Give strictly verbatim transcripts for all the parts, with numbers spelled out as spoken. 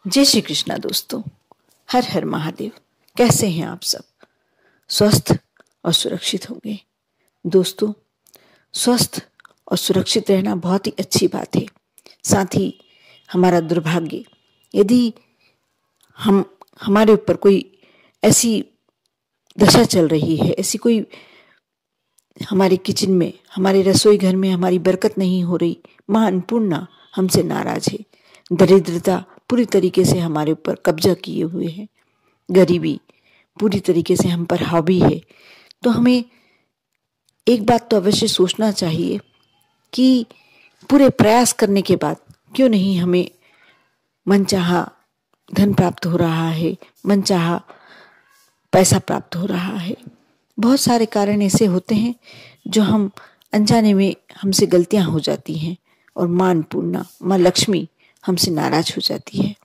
जय श्री कृष्णा दोस्तों। हर हर महादेव। कैसे हैं आप सब? स्वस्थ और सुरक्षित होंगे। दोस्तों, स्वस्थ और सुरक्षित रहना बहुत ही अच्छी बात है। साथ ही हमारा दुर्भाग्य यदि हम हमारे ऊपर कोई ऐसी दशा चल रही है, ऐसी कोई हमारे किचन में, हमारे रसोई घर में हमारी बरकत नहीं हो रही, मां अन्नपूर्णा हमसे नाराज है, दरिद्रता पूरी तरीके से हमारे ऊपर कब्जा किए हुए है, गरीबी पूरी तरीके से हम पर हावी है, तो हमें एक बात तो अवश्य सोचना चाहिए कि पूरे प्रयास करने के बाद क्यों नहीं हमें मनचाहा धन प्राप्त हो रहा है, मनचाहा पैसा प्राप्त हो रहा है। बहुत सारे कारण ऐसे होते हैं जो हम अनजाने में हमसे गलतियां हो जाती हैं और मां अन्नपूर्णा, मां लक्ष्मी हमसे नाराज हो जाती है।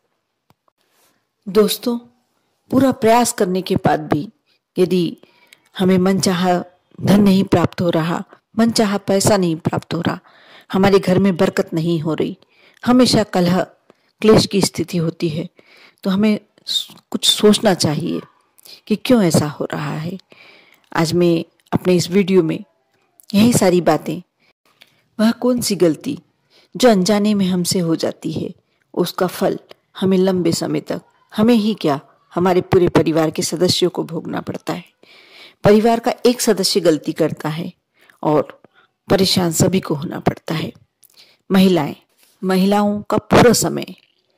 दोस्तों, पूरा प्रयास करने के बाद भी यदि हमें मनचाहा धन नहीं प्राप्त हो रहा, मनचाहा पैसा नहीं प्राप्त हो रहा, हमारे घर में बरकत नहीं हो रही, हमेशा कलह क्लेश की स्थिति होती है, तो हमें कुछ सोचना चाहिए कि क्यों ऐसा हो रहा है। आज मैं अपने इस वीडियो में यही सारी बातें, वह कौन सी गलती जो अनजाने में हमसे हो जाती है, उसका फल हमें लंबे समय तक, हमें ही क्या, हमारे पूरे परिवार के सदस्यों को भोगना पड़ता है। परिवार का एक सदस्य गलती करता है और परेशान सभी को होना पड़ता है। महिलाएं महिलाओं का पूरा समय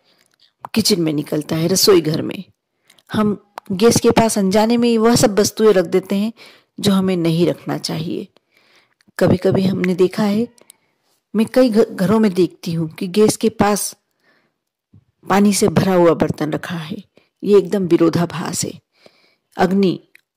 किचन में निकलता है, रसोई घर में। हम गैस के पास अनजाने में वह सब वस्तुएं रख देते हैं जो हमें नहीं रखना चाहिए। कभी कभी हमने देखा है, मैं कई घरों में देखती हूँ कि गैस के पास पानी से भरा हुआ बर्तन रखा है। ये एकदम विरोधाभास है। अग्नि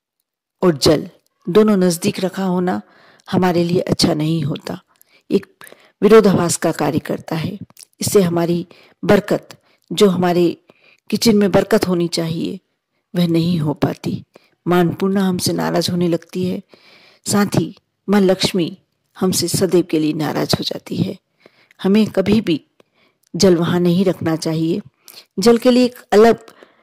और जल दोनों नजदीक रखा होना हमारे लिए अच्छा नहीं होता, एक विरोधाभास का कार्य करता है। इससे हमारी बरकत, जो हमारे किचन में बरकत होनी चाहिए, वह नहीं हो पाती। मां अन्नपूर्णा हमसे नाराज होने लगती है, साथ ही मां लक्ष्मी हमसे सदैव के लिए नाराज हो जाती है। हमें कभी भी जल वहां नहीं रखना चाहिए। जल के लिए एक अलग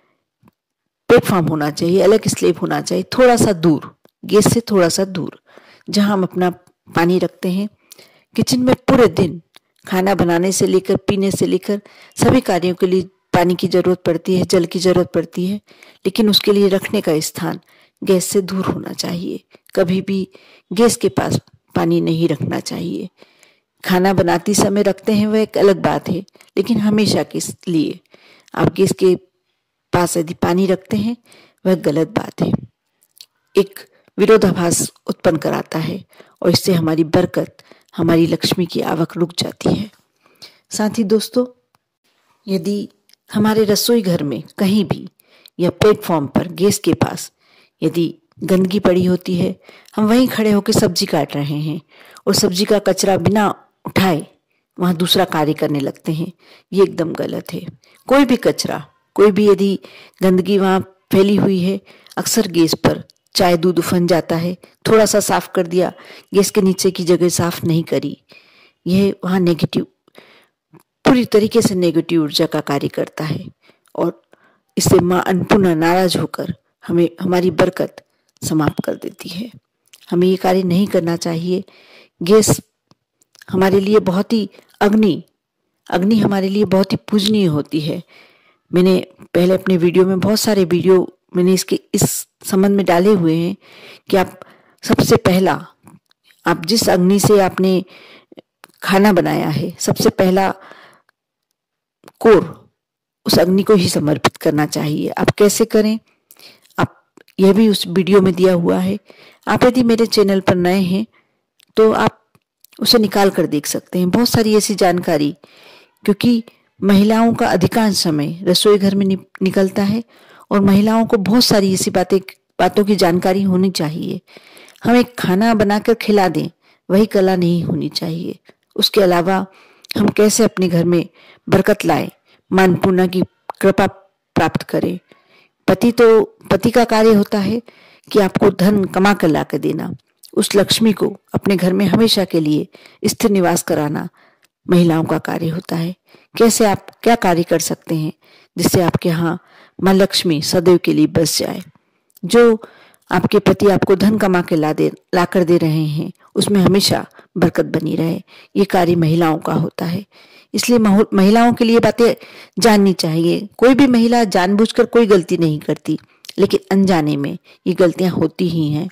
प्लेटफॉर्म होना चाहिए, अलग स्लैब होना चाहिए, थोड़ा सा दूर, गैस से थोड़ा सा दूर, जहां हम अपना पानी रखते हैं। किचन में पूरे दिन खाना बनाने से लेकर पीने से लेकर सभी कार्यों के लिए पानी की जरूरत पड़ती है, जल की जरूरत पड़ती है, लेकिन उसके लिए रखने का स्थान गैस से दूर होना चाहिए। कभी भी गैस के पास पानी नहीं रखना चाहिए। खाना बनाती समय रखते हैं, वह एक अलग बात है, लेकिन हमेशा के लिए आप गैस के पास यदि पानी रखते हैं, वह गलत बात है, एक विरोधाभास उत्पन्न कराता है और इससे हमारी बरकत, हमारी लक्ष्मी की आवक रुक जाती है। साथ ही दोस्तों, यदि हमारे रसोई घर में कहीं भी या प्लेटफॉर्म पर गैस के पास यदि गंदगी पड़ी होती है, हम वहीं खड़े होकर सब्जी काट रहे हैं और सब्जी का कचरा बिना उठाए वहां दूसरा कार्य करने लगते हैं, ये एकदम गलत है। कोई भी कचरा, कोई भी यदि गंदगी वहां फैली हुई है, अक्सर गैस पर चाय दूध उफन जाता है, थोड़ा सा साफ कर दिया, गैस के नीचे की जगह साफ नहीं करी, यह वहां नेगेटिव, पूरी तरीके से नेगेटिव ऊर्जा का कार्य करता है और इससे मां अन्नपूर्णा नाराज होकर हमें, हमारी बरकत समाप्त कर देती है। हमें ये कार्य नहीं करना चाहिए। गैस हमारे लिए बहुत ही अग्नि अग्नि हमारे लिए बहुत ही पूजनीय होती है। मैंने पहले अपने वीडियो में बहुत सारे वीडियो मैंने इसके इस संबंध में डाले हुए हैं कि आप सबसे पहला, आप जिस अग्नि से आपने खाना बनाया है, सबसे पहला कोर उस अग्नि को ही समर्पित करना चाहिए। आप कैसे करें, आप यह भी उस वीडियो में दिया हुआ है। आप यदि मेरे चैनल पर नए हैं तो आप उसे निकाल कर देख सकते हैं। बहुत सारी ऐसी जानकारी, क्योंकि महिलाओं का अधिकांश समय रसोई घर में नि, निकलता है और महिलाओं को बहुत सारी ऐसी बातें बातों की जानकारी होनी चाहिए। हम एक खाना बनाकर खिला दें, वही कला नहीं होनी चाहिए। उसके अलावा हम कैसे अपने घर में बरकत लाएं, मां अन्नपूर्णा की कृपा प्राप्त करें। पति तो पति का कार्य होता है कि आपको धन कमा कर ला कर देना, उस लक्ष्मी को अपने घर में हमेशा के लिए स्थिर निवास कराना, महिलाओं का कार्य होता है। कैसे आप क्या कार्य कर सकते हैं जिससे आपके यहाँ माँ लक्ष्मी सदैव के लिए बस जाए। जो आपके पति आपको धन कमा के ला दे ला कर दे रहे हैं उसमें हमेशा बरकत बनी रहे, ये कार्य महिलाओं का होता है। इसलिए महिलाओं के लिए बातें जाननी चाहिए। कोई भी महिला जानबूझकर कोई गलती नहीं करती, लेकिन अनजाने में ये गलतियां होती ही हैं।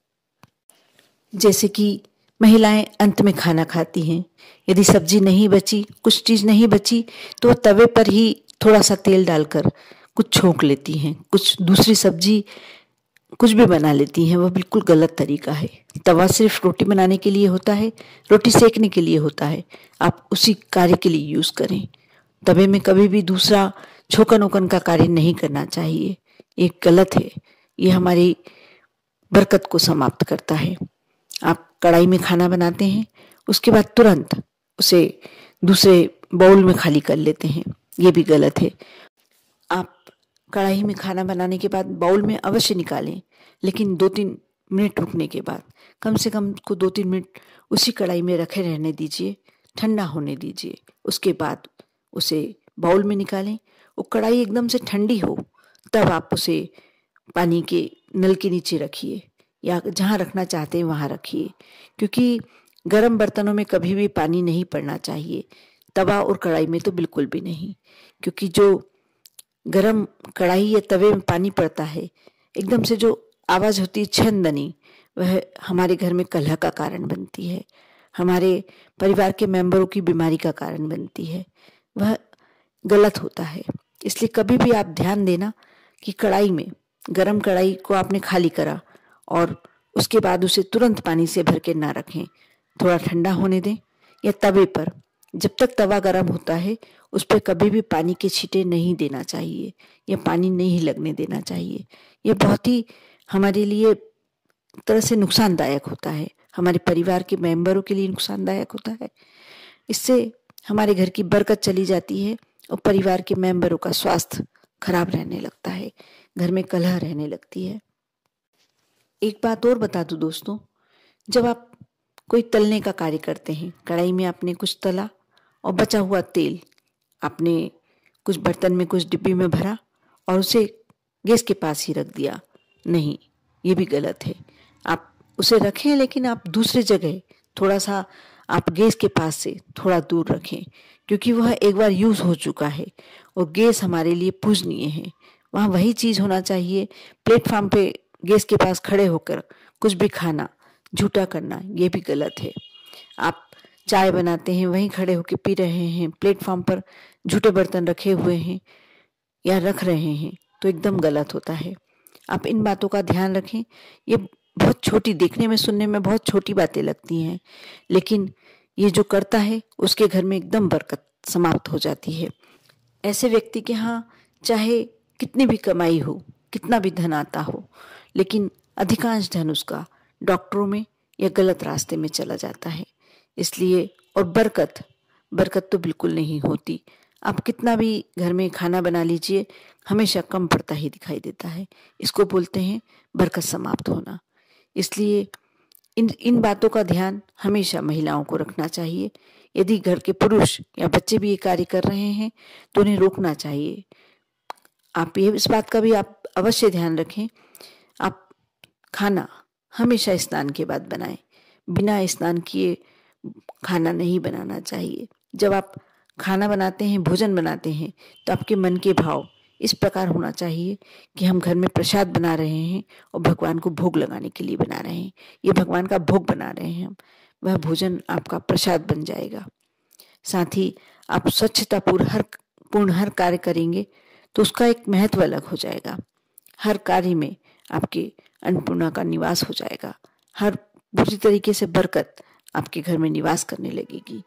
जैसे कि महिलाएं अंत में खाना खाती हैं, यदि सब्जी नहीं बची, कुछ चीज नहीं बची, तो तवे पर ही थोड़ा सा तेल डालकर कुछ छोंक लेती हैं, कुछ दूसरी सब्जी कुछ भी बना लेती हैं। वह बिल्कुल गलत तरीका है। तवा सिर्फ रोटी बनाने के लिए होता है, रोटी सेकने के लिए होता है। आप उसी कार्य के लिए यूज करें। तवे में कभी भी दूसरा छोकन ओकन का कार्य नहीं करना चाहिए, ये गलत है। ये हमारी बरकत को समाप्त करता है। आप कढ़ाई में खाना बनाते हैं, उसके बाद तुरंत उसे दूसरे बाउल में खाली कर लेते हैं, ये भी गलत है। आप कढ़ाई में खाना बनाने के बाद बाउल में अवश्य निकालें, लेकिन दो तीन मिनट रुकने के बाद कम से कम को दो तीन मिनट उसी कढ़ाई में रखे रहने दीजिए, ठंडा होने दीजिए। उसके बाद उसे बाउल में निकालें। वो कढ़ाई एकदम से ठंडी हो तब आप उसे पानी के नल के नीचे रखिए या जहाँ रखना चाहते हैं वहाँ रखिए, क्योंकि गर्म बर्तनों में कभी भी पानी नहीं पड़ना चाहिए। तवा और कढ़ाई में तो बिल्कुल भी नहीं, क्योंकि जो गरम कढ़ाई या तवे में पानी पड़ता है, एकदम से जो आवाज होती है छंदनी, वह हमारे घर में कलह का कारण बनती है, हमारे परिवार के मेंबरों की बीमारी का कारण बनती है। वह गलत होता है। इसलिए कभी भी आप ध्यान देना कि कढ़ाई में, गरम कढ़ाई को आपने खाली करा और उसके बाद उसे तुरंत पानी से भर के ना रखें, थोड़ा ठंडा होने दें। या तवे पर जब तक तवा गरम होता है उस पर कभी भी पानी के छींटे नहीं देना चाहिए या पानी नहीं लगने देना चाहिए। यह बहुत ही हमारे लिए तरह से नुकसानदायक होता है, हमारे परिवार के मेंबरों के लिए नुकसानदायक होता है। इससे हमारे घर की बरकत चली जाती है और परिवार के मेंबरों का स्वास्थ्य खराब रहने लगता है, घर में कलह रहने लगती है। एक बात और बता दूं दोस्तों, जब आप कोई तलने का कार्य करते हैं, कढ़ाई में आपने कुछ तला और बचा हुआ तेल आपने कुछ बर्तन में, कुछ डिब्बी में भरा और उसे गैस के पास ही रख दिया, नहीं, ये भी गलत है। आप उसे रखें, लेकिन आप दूसरी जगह थोड़ा सा आप गैस के पास से थोड़ा दूर रखें, क्योंकि वह एक बार यूज हो चुका है और गैस हमारे लिए पूजनीय है। वहाँ वही चीज होना चाहिए। प्लेटफॉर्म पे गैस के पास खड़े होकर कुछ भी खाना, झूठा करना, ये भी गलत है। आप चाय बनाते हैं, वहीं खड़े होकर पी रहे हैं, प्लेटफॉर्म पर झूठे बर्तन रखे हुए हैं या रख रहे हैं, तो एकदम गलत होता है। आप इन बातों का ध्यान रखें। ये बहुत छोटी, देखने में सुनने में बहुत छोटी बातें लगती हैं, लेकिन ये जो करता है उसके घर में एकदम बरकत समाप्त हो जाती है। ऐसे व्यक्ति के यहाँ चाहे कितनी भी कमाई हो, कितना भी धन आता हो, लेकिन अधिकांश धन उसका डॉक्टरों में या गलत रास्ते में चला जाता है। इसलिए, और बरकत बरकत तो बिल्कुल नहीं होती। आप कितना भी घर में खाना बना लीजिए, हमेशा कम पड़ता ही दिखाई देता है। इसको बोलते हैं बरकत समाप्त होना। इसलिए इन इन बातों का ध्यान हमेशा महिलाओं को रखना चाहिए। यदि घर के पुरुष या बच्चे भी ये कार्य कर रहे हैं तो उन्हें रोकना चाहिए। आप ये इस बात का भी आप अवश्य ध्यान रखें, आप खाना हमेशा स्नान के बाद बनाएं। बिना स्नान किए खाना नहीं बनाना चाहिए। जब आप खाना बनाते हैं, भोजन बनाते हैं, तो आपके मन के भाव इस प्रकार होना चाहिए कि हम घर में प्रसाद बना रहे हैं और भगवान को भोग लगाने के लिए बना रहे हैं। ये भगवान का भोग बना रहे हैं हम, वह भोजन आपका प्रसाद बन जाएगा। साथ ही आप स्वच्छता पूर्ण हर पूर्ण हर कार्य करेंगे तो उसका एक महत्व अलग हो जाएगा। हर कार्य में आपके अन्नपूर्णा का निवास हो जाएगा। हर पूरी तरीके से बरकत आपके घर में निवास करने लगेगी।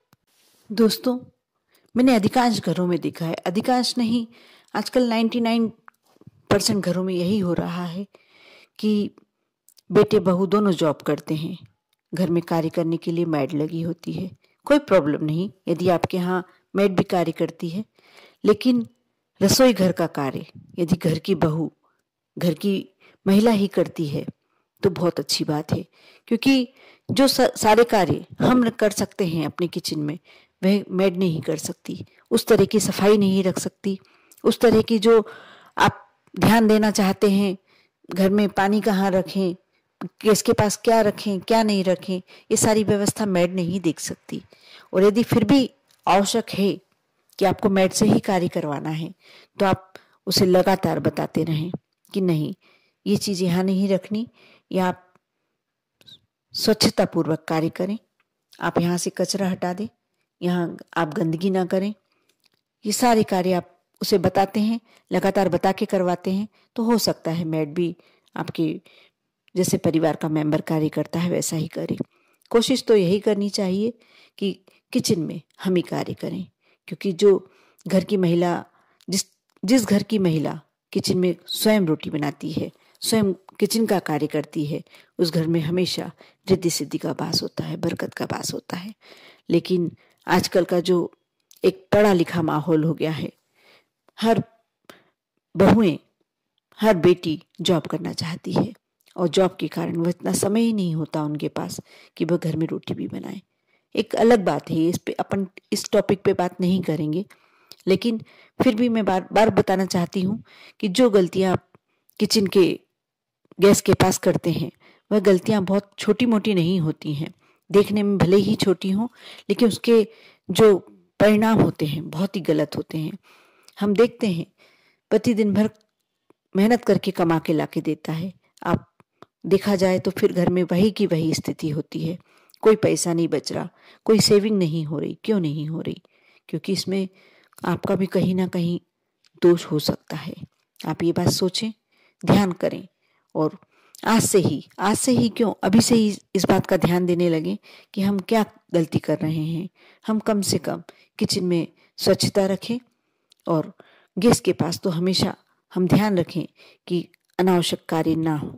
दोस्तों, मैंने अधिकांश घरों में देखा है, अधिकांश नहीं, आजकल निन्यानवे परसेंट घरों में यही हो रहा है कि बेटे बहू दोनों जॉब करते हैं, घर में कार्य करने के लिए मैड लगी होती है। कोई प्रॉब्लम नहीं यदि आपके यहाँ मैड भी कार्य करती है, लेकिन रसोई घर का कार्य यदि घर की बहू, घर की महिला ही करती है तो बहुत अच्छी बात है, क्योंकि जो सारे कार्य हम कर सकते हैं अपने किचन में, वह मेड नहीं कर सकती, उस तरह की सफाई नहीं रख सकती, उस तरह की जो आप ध्यान देना चाहते हैं, घर में पानी कहाँ रखें, किसके पास क्या रखें क्या नहीं रखें, ये सारी व्यवस्था मेड नहीं देख सकती। और यदि फिर भी आवश्यक है कि आपको मेड से ही कार्य करवाना है तो आप उसे लगातार बताते रहें कि नहीं, ये चीज़ यहाँ नहीं रखनी, या आप स्वच्छता पूर्वक कार्य करें, आप यहाँ से कचरा हटा दें, यहाँ आप गंदगी ना करें। ये सारे कार्य आप उसे बताते हैं, लगातार बता के करवाते हैं, तो हो सकता है मेड भी आपके जैसे परिवार का मेंबर कार्य करता है वैसा ही करे। कोशिश तो यही करनी चाहिए कि किचन में हम ही कार्य करें, क्योंकि जो घर की महिला जिस जिस घर की महिला किचन में स्वयं रोटी बनाती है, स्वयं किचन का कार्य करती है, उस घर में हमेशा रिद्धि सिद्धि का वास होता है, बरकत का वास होता है। लेकिन आजकल का जो एक पढ़ा लिखा माहौल हो गया है, हर बहुएं, हर बेटी जॉब करना चाहती है और जॉब के कारण वह इतना समय ही नहीं होता उनके पास कि वह घर में रोटी भी बनाए। एक अलग बात है, इस पे अपन इस टॉपिक पे बात नहीं करेंगे, लेकिन फिर भी मैं बार बार बताना चाहती हूँ कि जो गलतियाँ आप किचन के गैस के पास करते हैं वह गलतियाँ बहुत छोटी मोटी नहीं होती हैं। देखने में भले ही छोटी हों, लेकिन उसके जो परिणाम होते हैं बहुत ही गलत होते हैं। हम देखते हैं पति दिन भर मेहनत करके कमा के ला के देता है, आप देखा जाए तो फिर घर में वही की वही स्थिति होती है, कोई पैसा नहीं बच रहा, कोई सेविंग नहीं हो रही। क्यों नहीं हो रही? क्योंकि इसमें आपका भी कहीं ना कहीं दोष हो सकता है। आप ये बात सोचें, ध्यान करें और आज से ही आज से ही क्यों अभी से ही इस बात का ध्यान देने लगे कि हम क्या गलती कर रहे हैं। हम कम से कम किचन में स्वच्छता रखें और गैस के पास तो हमेशा हम ध्यान रखें कि अनावश्यक कार्य ना हो।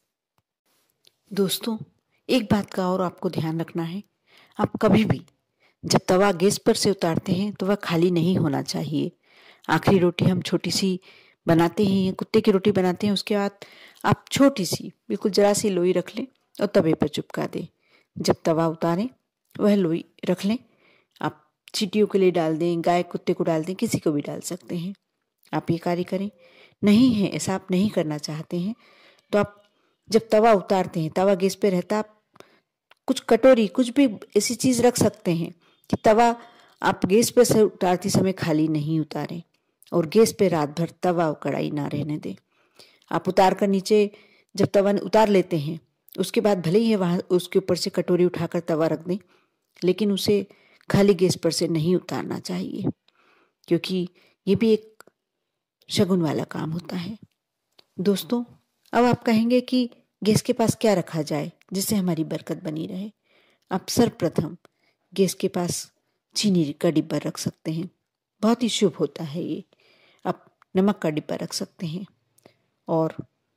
दोस्तों, एक बात का और आपको ध्यान रखना है, आप कभी भी जब तवा गैस पर से उतारते हैं तो वह खाली नहीं होना चाहिए। आखिरी रोटी हम छोटी सी बनाते हैं, कुत्ते की रोटी बनाते हैं, उसके बाद आप छोटी सी बिल्कुल जरा सी लोई रख लें और तवे पर चिपका दें। जब तवा उतारें वह लोई रख लें, आप चींटियों के लिए डाल दें, गाय कुत्ते को डाल दें, किसी को भी डाल सकते हैं। आप ये कार्य करें। नहीं है ऐसा आप नहीं करना चाहते हैं तो आप जब तवा उतारते हैं, तवा गैस पे रहता, आप कुछ कटोरी कुछ भी ऐसी चीज रख सकते हैं कि तवा आप गैस पे से उतारते समय खाली नहीं उतारें और गैस पे रात भर तवा और कढ़ाई ना रहने दें। आप उतार कर नीचे जब तवा उतार लेते हैं उसके बाद भले ही वहां उसके ऊपर से कटोरी उठाकर तवा रख दें, लेकिन उसे खाली गैस पर से नहीं उतारना चाहिए, क्योंकि ये भी एक शगुन वाला काम होता है। दोस्तों, अब आप कहेंगे कि गैस के पास क्या रखा जाए जिससे हमारी बरकत बनी रहे। आप सर्वप्रथम गैस के पास चीनी का डिब्बा रख सकते हैं, बहुत ही शुभ होता है ये। आप नमक का डिब्बा रख सकते हैं और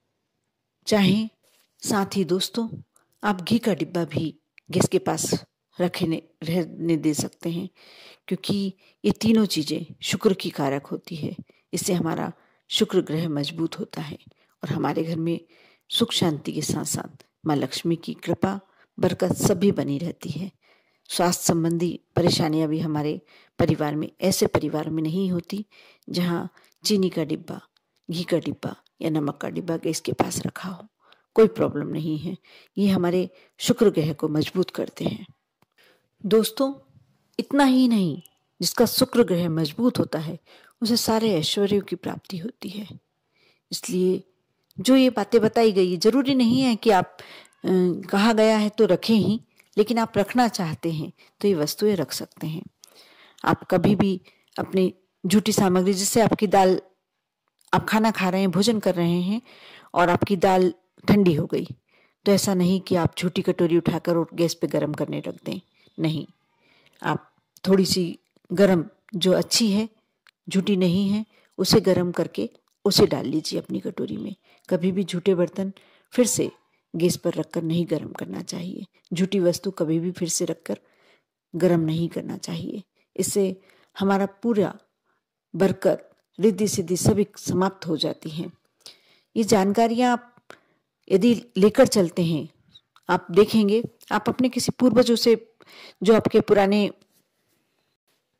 चाहें साथ ही दोस्तों आप घी का डिब्बा भी गैस के पास रखने रहने दे सकते हैं, क्योंकि ये तीनों चीजें शुक्र की कारक होती है। इससे हमारा शुक्र ग्रह मजबूत होता है और हमारे घर में सुख शांति के साथ साथ माँ लक्ष्मी की कृपा बरकत सभी बनी रहती है। स्वास्थ्य संबंधी परेशानियां भी हमारे परिवार में ऐसे परिवार में नहीं होती जहाँ चीनी का डिब्बा, घी का डिब्बा या नमक का डिब्बा गैस के पास रखा हो। कोई प्रॉब्लम नहीं है, ये हमारे शुक्र ग्रह को मजबूत करते हैं। दोस्तों, इतना ही नहीं, जिसका शुक्र ग्रह मजबूत होता है उसे सारे ऐश्वर्यों की प्राप्ति होती है। इसलिए जो ये बातें बताई गई, जरूरी नहीं है कि आप अ, कहा गया है तो रखें ही, लेकिन आप रखना चाहते हैं तो ये वस्तुएं रख सकते हैं। आप कभी भी अपनी झूठी सामग्री, जिससे आपकी दाल, आप खाना खा रहे हैं, भोजन कर रहे हैं और आपकी दाल ठंडी हो गई, तो ऐसा नहीं कि आप झूठी कटोरी उठाकर और गैस पे गर्म करने रख दें। नहीं, आप थोड़ी सी गर्म जो अच्छी है, झूठी नहीं है, उसे गर्म करके उसे डाल लीजिए अपनी कटोरी में। कभी भी झूठे बर्तन फिर से गैस पर रखकर नहीं गर्म करना चाहिए। झूठी वस्तु कभी भी फिर से रखकर गर्म नहीं करना चाहिए। इससे हमारा पूरा बरकत, रिद्धि सिद्धि सभी समाप्त हो जाती हैं। ये जानकारियां आप यदि लेकर चलते हैं, आप देखेंगे, आप अपने किसी पूर्वजों से, जो आपके पुराने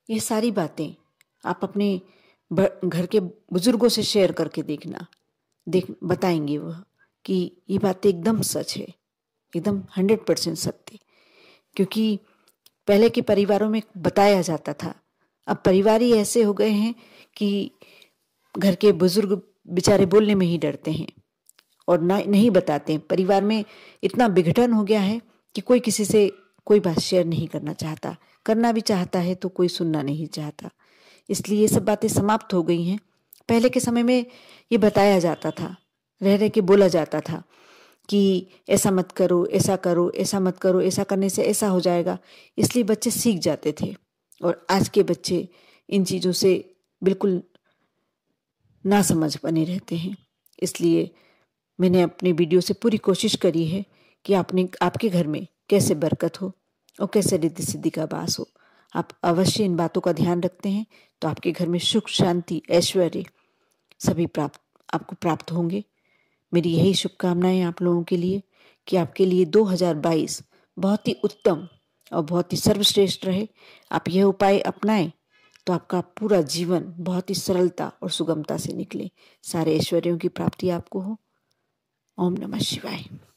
ये सारी बातें आप अपने घर के बुजुर्गों से शेयर करके देखना, देख बताएंगे वह कि ये बातें एकदम सच है, एकदम हंड्रेड परसेंट सत्य। क्योंकि पहले के परिवारों में बताया जाता था, अब परिवार ही ऐसे हो गए हैं कि घर के बुजुर्ग बेचारे बोलने में ही डरते हैं और ना नहीं बताते हैं। परिवार में इतना विघटन हो गया है कि कोई किसी से कोई बात शेयर नहीं करना चाहता, करना भी चाहता है तो कोई सुनना नहीं चाहता। इसलिए ये सब बातें समाप्त हो गई हैं। पहले के समय में ये बताया जाता था, रह रह के बोला जाता था कि ऐसा मत करो, ऐसा करो, ऐसा मत करो, ऐसा करने से ऐसा हो जाएगा। इसलिए बच्चे सीख जाते थे। और आज के बच्चे इन चीज़ों से बिल्कुल ना समझ बने रहते हैं। इसलिए मैंने अपनी वीडियो से पूरी कोशिश करी है कि आपने आपके घर में कैसे बरकत हो और कैसे रिद्धि सिद्धि का वास हो। आप अवश्य इन बातों का ध्यान रखते हैं तो आपके घर में सुख, शांति, ऐश्वर्य सभी प्राप्त आपको प्राप्त होंगे। मेरी यही शुभकामनाएं आप लोगों के लिए कि आपके लिए दो हज़ार बाईस बहुत ही उत्तम और बहुत ही सर्वश्रेष्ठ रहे। आप यह उपाय अपनाएं तो आपका पूरा जीवन बहुत ही सरलता और सुगमता से निकले। सारे ऐश्वर्यों की प्राप्ति आपको हो। ओम नमः शिवाय।